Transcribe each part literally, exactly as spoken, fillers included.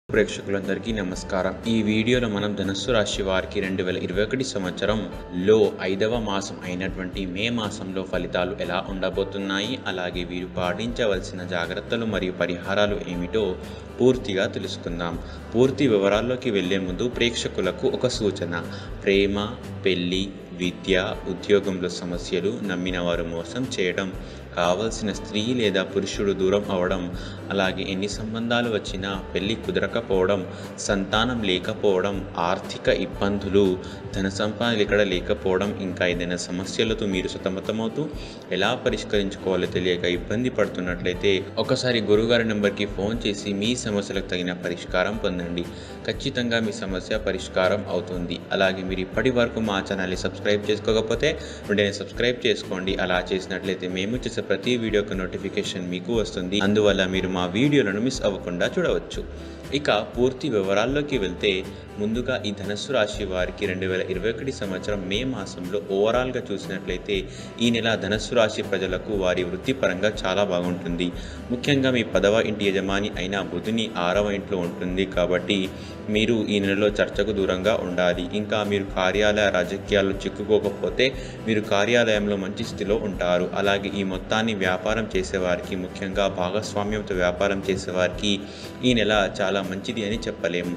ప్రేక్షకులందరికీ నమస్కారం. ఈ వీడియోలో మనం ధనుస్సు రాశి వారికి రెండు వేల ఇరవై ఒకటి సంవత్సరంలో ఐదవ మాసం అయినటువంటి మే మాసంలో ఫలితాలు ఎలా ఉండబోతున్నాయి, అలాగే వీరు పాటించవలసిన జాగ్రత్తలు మరియు పరిహారాలు ఏమిటో పూర్తిగా తెలుసుకుందాం. పూర్తి వివరాల్లోకి వెళ్లే ముందు ప్రేక్షకులకు ఒక సూచన: ప్రేమ, పెళ్లి, విద్య, ఉద్యోగంలో సమస్యలు, నమ్మిన వారు మోసం చేయడం, కావలసిన స్త్రీ లేదా పురుషుడు దూరం అవడం, అలాగే ఎన్ని సంబంధాలు వచ్చినా పెళ్లి కుదరకపోవడం, సంతానం లేకపోవడం, ఆర్థిక ఇబ్బందులు, ధన సంపాదన ఇక్కడ లేకపోవడం, ఇంకా ఏదైనా సమస్యలతో మీరు సతమతమవుతూ ఎలా పరిష్కరించుకోవాలో తెలియక ఇబ్బంది పడుతున్నట్లయితే ఒకసారి గురుగారి నెంబర్కి ఫోన్ చేసి మీ సమస్యలకు తగిన పరిష్కారం పొందండి. ఖచ్చితంగా మీ సమస్య పరిష్కారం అవుతుంది. అలాగే మీరు ఇప్పటి వరకు మా ఛానల్ని సబ్స్క్రైబ్ చేసుకోకపోతే వెంటనే సబ్స్క్రైబ్ చేసుకోండి. అలా చేసినట్లయితే మేము చేసే ప్రతి వీడియోకి నోటిఫికేషన్ మీకు వస్తుంది. అందువల్ల మీరు మా వీడియోలను మిస్ అవ్వకుండా చూడవచ్చు. ఇక పూర్తి వివరాల్లోకి వెళ్తే ముందుగా ఈ ధనుస్సు రాశి వారికి రెండు వేల ఇరవై ఒకటి సంవత్సరం మే మాసంలో ఓవరాల్గా చూసినట్లయితే ఈ నెల ధనుస్సు రాశి ప్రజలకు వారి వృత్తిపరంగా చాలా బాగుంటుంది. ముఖ్యంగా మీ పదవ ఇంటి యజమాని అయిన బుధుని ఆరవ ఇంట్లో ఉంటుంది కాబట్టి మీరు ఈ నెలలో చర్చకు దూరంగా ఉండాలి. ఇంకా మీరు కార్యాలయ రాజకీయాల్లో చిక్కుకోకపోతే మీరు కార్యాలయంలో మంచి స్థితిలో ఉంటారు. అలాగే ఈ మొత్తాన్ని వ్యాపారం చేసేవారికి, ముఖ్యంగా భాగస్వామ్యంతో వ్యాపారం చేసేవారికి ఈ నెల చాలా మంచిది అని చెప్పలేము.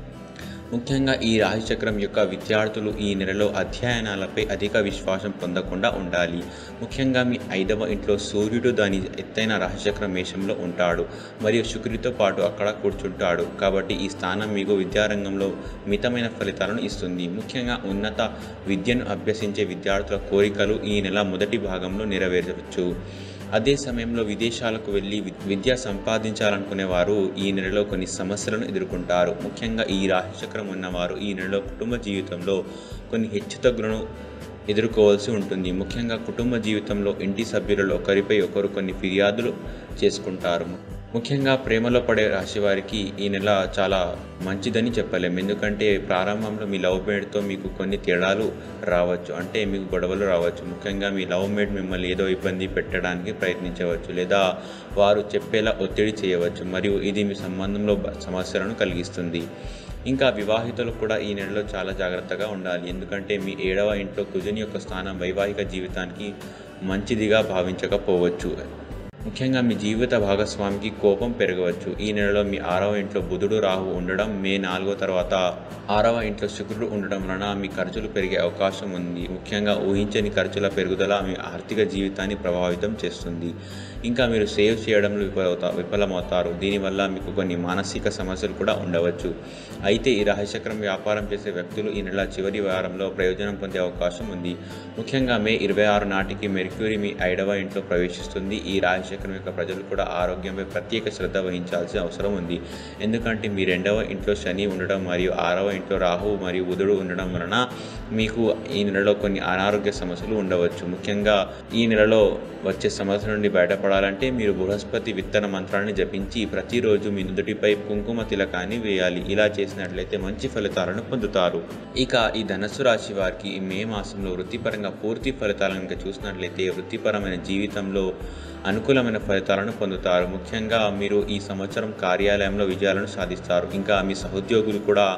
ముఖ్యంగా ఈ రాశిచక్రం యొక్క విద్యార్థులు ఈ నెలలో అధ్యయనాలపై అధిక విశ్వాసం పొందకుండా ఉండాలి. ముఖ్యంగా మీ ఐదవ ఇంట్లో సూర్యుడు దాని ఎత్తైన రాశిచక్రం మేషంలో ఉంటాడు మరియు శుక్రుడితో పాటు అక్కడ కూర్చుంటాడు. కాబట్టి ఈ స్థానం మీకు విద్యారంగంలో మితమైన ఫలితాలను ఇస్తుంది. ముఖ్యంగా ఉన్నత విద్యను అభ్యసించే విద్యార్థుల కోరికలు ఈ నెల మొదటి భాగంలో నెరవేరవచ్చు. అదే సమయంలో విదేశాలకు వెళ్ళి విద్య సంపాదించాలనుకునే వారు ఈ నెలలో కొన్ని సమస్యలను ఎదుర్కొంటారు. ముఖ్యంగా ఈ రాశిచక్రం ఉన్నవారు ఈ నెలలో కుటుంబ జీవితంలో కొన్ని హెచ్చుతగ్గులను ఎదుర్కోవాల్సి ఉంటుంది. ముఖ్యంగా కుటుంబ జీవితంలో ఇంటి సభ్యులలో ఒకరిపై ఒకరు కొన్ని ఫిర్యాదులు చేసుకుంటారు. ముఖ్యంగా ప్రేమలో పడే రాశి వారికి ఈ నెల చాలా మంచిదని చెప్పలేము. ఎందుకంటే ప్రారంభంలో మీ లవ్ మేట్తో మీకు కొన్ని తేడాలు రావచ్చు, అంటే మీకు గొడవలు రావచ్చు. ముఖ్యంగా మీ లవ్ మేట్ మిమ్మల్ని ఏదో ఇబ్బంది పెట్టడానికి ప్రయత్నించవచ్చు, లేదా వారు చెప్పేలా ఒత్తిడి చేయవచ్చు, మరియు ఇది మీ సంబంధంలో సమస్యలను కలిగిస్తుంది. ఇంకా వివాహితులు కూడా ఈ నెలలో చాలా జాగ్రత్తగా ఉండాలి. ఎందుకంటే మీ ఏడవ ఇంట్లో కుజుని యొక్క స్థానం వైవాహిక జీవితానికి మంచిదిగా భావించకపోవచ్చు. ముఖ్యంగా మీ జీవిత భాగస్వామికి కోపం పెరగవచ్చు. ఈ నెలలో మీ ఆరవ ఇంట్లో బుధుడు, రాహు ఉండడం, మే నాలుగో తర్వాత ఆరవ ఇంట్లో శుక్రుడు ఉండడం వలన మీ ఖర్చులు పెరిగే అవకాశం ఉంది. ముఖ్యంగా ఊహించని ఖర్చుల పెరుగుదల మీ ఆర్థిక జీవితాన్ని ప్రభావితం చేస్తుంది. ఇంకా మీరు సేవ్ చేయడంలో విఫలవుతా విఫలమవుతారు దీనివల్ల మీకు కొన్ని మానసిక సమస్యలు కూడా ఉండవచ్చు. అయితే ఈ రాశిచక్రం వ్యాపారం చేసే వ్యక్తులు ఈ నెల చివరి వారంలో ప్రయోజనం పొందే అవకాశం ఉంది. ముఖ్యంగా మే ఇరవై ఆరు నాటికి మెర్క్యూరీ మీ ఐదవ ఇంట్లో ప్రవేశిస్తుంది. ఈ రాశిచక్రం యొక్క ప్రజలు కూడా ఆరోగ్యంపై ప్రత్యేక శ్రద్ధ వహించాల్సిన అవసరం ఉంది. ఎందుకంటే మీ రెండవ ఇంట్లో శని ఉండడం మరియు ఆరవ ఇంట్లో రాహు మరియు బుధుడు ఉండడం వలన మీకు ఈ నెలలో కొన్ని అనారోగ్య సమస్యలు ఉండవచ్చు. ముఖ్యంగా ఈ నెలలో వచ్చే సమస్య నుండి బయటపడాలంటే మీరు బృహస్పతి విత్తన మంత్రాన్ని జపించి ప్రతిరోజు మీ నుదుటిపై కుంకుమ తిలకాన్ని వేయాలి. ఇలా చేసినట్లయితే మంచి ఫలితాలను పొందుతారు. ఇక ఈ ధనుస్సు రాశి వారికి ఈ మే మాసంలో వృత్తిపరంగా పూర్తి ఫలితాలను కనుక చూసినట్లయితే వృత్తిపరమైన జీవితంలో అనుకూలమైన ఫలితాలను పొందుతారు. ముఖ్యంగా మీరు ఈ సంవత్సరం కార్యాలయంలో విజయాలను సాధిస్తారు. ఇంకా మీ సహోద్యోగులు కూడా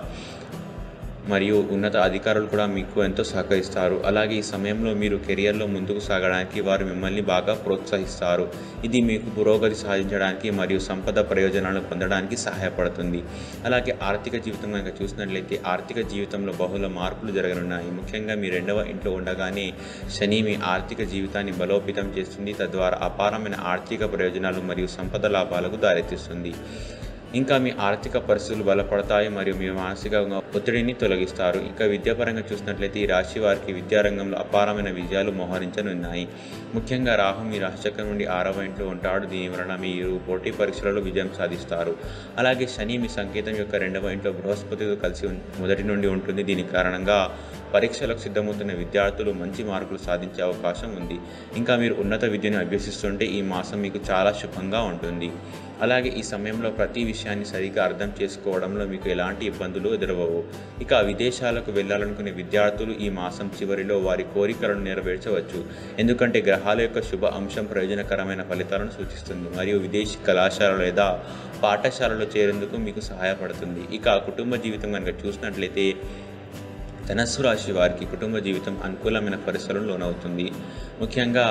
మరియు ఉన్నత అధికారులు కూడా మీకు ఎంతో సహకరిస్తారు. అలాగే ఈ సమయంలో మీరు కెరియర్లో ముందుకు సాగడానికి వారు మిమ్మల్ని బాగా ప్రోత్సహిస్తారు. ఇది మీకు పురోగతి సాధించడానికి మరియు సంపద ప్రయోజనాలను పొందడానికి సహాయపడుతుంది. అలాగే ఆర్థిక జీవితం కనుక చూసినట్లయితే ఆర్థిక జీవితంలో బహుళ మార్పులు జరగనున్నాయి. ముఖ్యంగా మీ రెండవ ఇంట్లో ఉండగానే శని మీ ఆర్థిక జీవితాన్ని బలోపేతం చేస్తుంది. తద్వారా అపారమైన ఆర్థిక ప్రయోజనాలు మరియు సంపద లాభాలకు దారితీస్తుంది. ఇంకా మీ ఆర్థిక పరిస్థితులు బలపడతాయి మరియు మీ మానసిక ఒత్తిడిని తొలగిస్తారు. ఇంకా విద్యాపరంగా చూసినట్లయితే ఈ రాశి వారికి విద్యారంగంలో అపారమైన విజయాలు మోహరించనున్నాయి. ముఖ్యంగా రాహు మీ రాశిచక్రం నుండి ఆరవ ఇంట్లో ఉంటాడు. దీని వలన మీరు పోటీ పరీక్షలలో విజయం సాధిస్తారు. అలాగే శని మీ సంకేతం యొక్క రెండవ ఇంట్లో బృహస్పతితో కలిసి మొదటి నుండి ఉంటుంది. దీని కారణంగా పరీక్షలకు సిద్ధమవుతున్న విద్యార్థులు మంచి మార్కులు సాధించే అవకాశం ఉంది. ఇంకా మీరు ఉన్నత విద్యను అభ్యసిస్తుంటే ఈ మాసం మీకు చాలా శుభంగా ఉంటుంది. అలాగే ఈ సమయంలో ప్రతి విషయాన్ని సరిగ్గా అర్థం చేసుకోవడంలో మీకు ఎలాంటి ఇబ్బందులు ఎదురవవు. ఇక విదేశాలకు వెళ్ళాలనుకునే విద్యార్థులు ఈ మాసం చివరిలో వారి కోరికలను నెరవేర్చవచ్చు. ఎందుకంటే గ్రహాల యొక్క శుభ అంశం ప్రయోజనకరమైన ఫలితాలను సూచిస్తుంది మరియు విదేశీ కళాశాల లేదా పాఠశాలలో చేరేందుకు మీకు సహాయపడుతుంది. ఇక కుటుంబ జీవితం కనుక చూసినట్లయితే ధనస్సు రాశి వారికి కుటుంబ జీవితం అనుకూలమైన పరిస్థితులను లోనవుతుంది. ముఖ్యంగా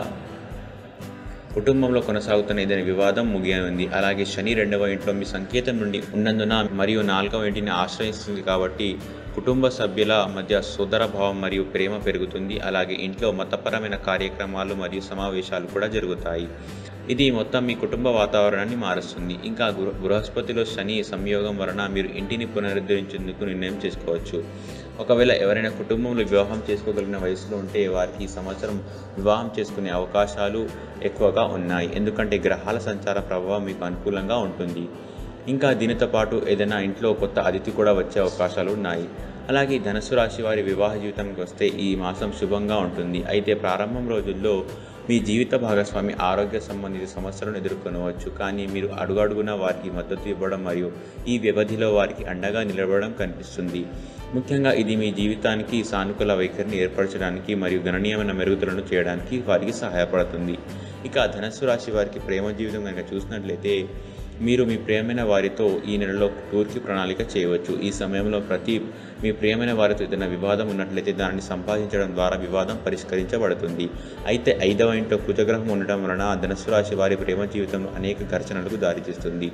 కుటుంబంలో కొనసాగుతున్న ఏదైనా వివాదం ముగియనుంది. అలాగే శని రెండవ ఇంట్లో మీ సంకేతం నుండి ఉన్నందున మరియు నాలుగవ ఇంటిని ఆశ్రయిస్తుంది కాబట్టి కుటుంబ సభ్యుల మధ్య సోదర భావం మరియు ప్రేమ పెరుగుతుంది. అలాగే ఇంట్లో మతపరమైన కార్యక్రమాలు మరియు సమావేశాలు కూడా జరుగుతాయి. ఇది మొత్తం మీ కుటుంబ వాతావరణాన్ని మారుస్తుంది. ఇంకా గృహ బృహస్పతిలో శని సంయోగం వలన మీరు ఇంటిని పునరుద్ధరించేందుకు నిర్ణయం చేసుకోవచ్చు. ఒకవేళ ఎవరైనా కుటుంబంలో వివాహం చేసుకోగలిగిన వయసులో ఉంటే వారికి ఈ సంవత్సరం వివాహం చేసుకునే అవకాశాలు ఎక్కువగా ఉన్నాయి. ఎందుకంటే గ్రహాల సంచార ప్రభావం మీకు అనుకూలంగా ఉంటుంది. ఇంకా దీనితో పాటు ఏదైనా ఇంట్లో కొత్త అతిథి కూడా వచ్చే అవకాశాలు ఉన్నాయి. అలాగే ధనుసు రాశి వారి వివాహ జీవితానికి వస్తే ఈ మాసం శుభంగా ఉంటుంది. అయితే ప్రారంభం రోజుల్లో మీ జీవిత భాగస్వామి ఆరోగ్య సంబంధిత సమస్యలను ఎదుర్కొనవచ్చు. కానీ మీరు అడుగడుగునా వారికి మద్దతు ఇవ్వడం మరియు ఈ వ్యవధిలో వారికి అండగా నిలబడడం కనిపిస్తుంది. ముఖ్యంగా ఇది మీ జీవితానికి సానుకూల వైఖరిని ఏర్పరచడానికి మరియు గణనీయమైన మెరుగుదలను చేయడానికి వారికి సహాయపడుతుంది. ఇక ధనుసు రాశి వారికి ప్రేమ జీవితం కనుక చూసినట్లయితే మీరు మీ ప్రియమైన వారితో ఈ నెలలో టూర్కి ప్రణాళిక చేయవచ్చు. ఈ సమయంలో ప్రతి మీ ప్రియమైన వారితో ఏదైనా వివాదం ఉన్నట్లయితే దానిని సంపాదించడం ద్వారా వివాదం పరిష్కరించబడుతుంది. అయితే ఐదవ ఇంట్లో కుజగ్రహం ఉండటం వలన ధనుసు రాశి వారి ప్రేమ జీవితంలో అనేక ఘర్షణలకు దారితీస్తుంది.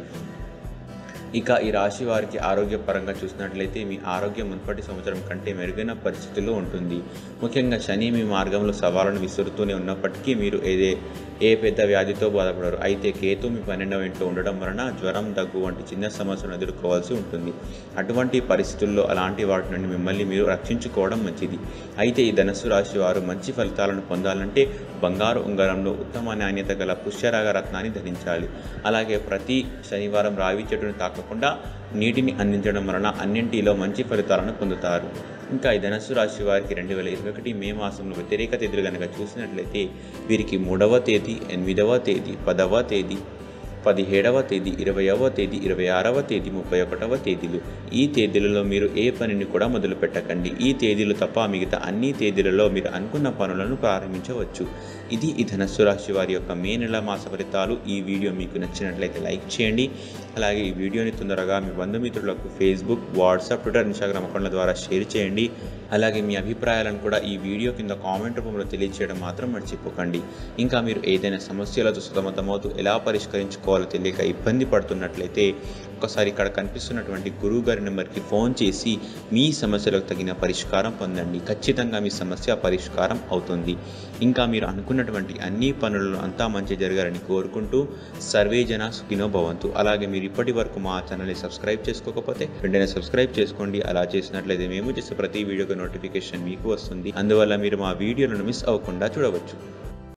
ఇక ఈ రాశి వారికి ఆరోగ్యపరంగా చూసినట్లయితే మీ ఆరోగ్యం మునుపటి సంవత్సరం కంటే మెరుగైన పరిస్థితుల్లో ఉంటుంది. ముఖ్యంగా శని మీ మార్గంలో సవాళ్ళను విసురుతూనే ఉన్నప్పటికీ మీరు ఏదే ఏ పెద్ద వ్యాధితో బాధపడరు. అయితే కేతు మీ పన్నెండవ ఇంట్లో ఉండడం వలన జ్వరం, దగ్గు వంటి చిన్న సమస్యలను ఎదుర్కోవాల్సి ఉంటుంది. అటువంటి పరిస్థితుల్లో అలాంటి వాటి నుండి మిమ్మల్ని మీరు రక్షించుకోవడం మంచిది. అయితే ఈ ధనుసు రాశి వారు మంచి ఫలితాలను పొందాలంటే బంగారు ఉంగరంలో ఉత్తమ నాణ్యత గల పుష్యరాగ రత్నాన్ని ధరించాలి. అలాగే ప్రతి శనివారం రావి చెట్టును తాకకుండా నీటిని అందించడం వలన అన్నింటిలో మంచి ఫలితాలను పొందుతారు. ఇంకా ఈ ధనుసు రాశి వారికి రెండు వేల ఇరవై ఒకటి మే మాసంలో వ్యతిరేక తేదీలు కనుక చూసినట్లయితే వీరికి మూడవ తేదీ, ఎనిమిదవ తేదీ, పదవ తేదీ, పదిహేడవ తేదీ, ఇరవైవ తేదీ, ఇరవై ఆరవ తేదీ, ముప్పై ఒకటవ తేదీలు. ఈ తేదీలలో మీరు ఏ పనిని కూడా మొదలు పెట్టకండి. ఈ తేదీలు తప్ప మిగతా అన్ని తేదీలలో మీరు అనుకున్న పనులను ప్రారంభించవచ్చు. ఇది ఈ ధనుస్సు రాశి వారి యొక్క మే నెల మాస ఫలితాలు. ఈ వీడియో మీకు నచ్చినట్లయితే లైక్ చేయండి. అలాగే ఈ వీడియోని తొందరగా మీ బంధుమిత్రులకు ఫేస్బుక్, వాట్సాప్, ట్విట్టర్, ఇన్స్టాగ్రామ్ అకౌంట్ల ద్వారా షేర్ చేయండి. అలాగే మీ అభిప్రాయాలను కూడా ఈ వీడియో కింద కామెంట్ రూపంలో తెలియజేయడం మాత్రం మర్చిపోకండి. ఇంకా మీరు ఏదైనా సమస్యలతో సతమతమవుతూ ఎలా పరిష్కరించుకోవాలో తెలియక ఇబ్బంది పడుతున్నట్లయితే ఒకసారి ఇక్కడ కనిపిస్తున్నటువంటి గురువు గారి నెంబర్కి ఫోన్ చేసి మీ సమస్యలకు తగిన పరిష్కారం పొందండి. ఖచ్చితంగా మీ సమస్య పరిష్కారం అవుతుంది. ఇంకా మీరు అనుకున్నటువంటి అన్ని పనులను అంతా మంచి జరగాలని కోరుకుంటూ సర్వే జన సుఖినో భవంతు. అలాగే మీరు ఇప్పటి వరకు మా ఛానల్ని సబ్స్క్రైబ్ చేసుకోకపోతే వెంటనే సబ్స్క్రైబ్ చేసుకోండి. అలా చేసినట్లయితే మేము చేసే ప్రతి వీడియోకి నోటిఫికేషన్ మీకు వస్తుంది. అందువల్ల మీరు మా వీడియోలను మిస్ అవ్వకుండా చూడవచ్చు.